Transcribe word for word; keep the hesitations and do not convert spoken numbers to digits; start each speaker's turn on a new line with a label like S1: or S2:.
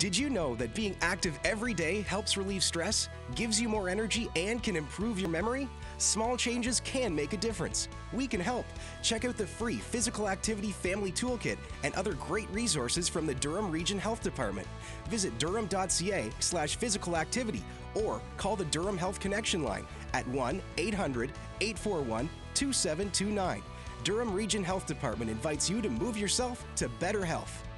S1: Did you know that being active every day helps relieve stress, gives you more energy, and can improve your memory? Small changes can make a difference. We can help. Check out the free Physical Activity Family Toolkit and other great resources from the Durham Region Health Department. Visit durham.ca slash physical activity or call the Durham Health Connection line at one eight hundred, eight four one, two seven two nine. Durham Region Health Department invites you to move yourself to better health.